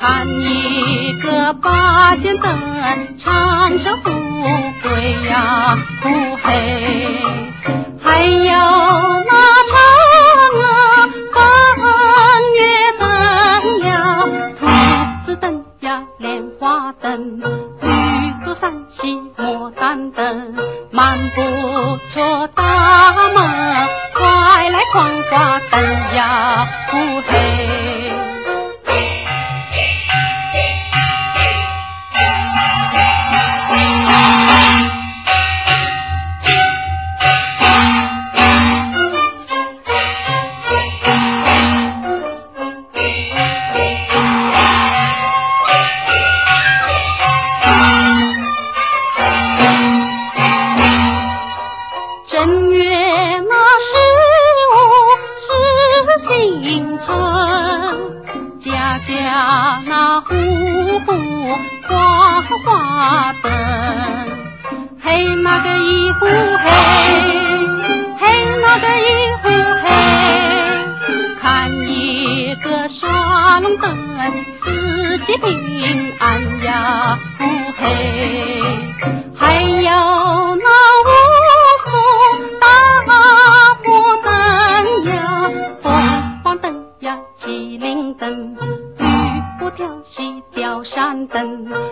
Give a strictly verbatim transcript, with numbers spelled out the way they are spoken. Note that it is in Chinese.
看一个八仙灯，长生富贵呀，不黑。还有那嫦娥奔月灯呀，兔子灯呀，莲花灯，玉竹三喜牡丹灯，满不错大门，快来狂花灯呀，不黑。正月那十五是新春，家家那户户挂花灯，嘿那个一户嘿，嘿那个一户嘿，看一个刷龙灯，四季平安呀，不嘿。还有那灯，玉不挑细吊山灯，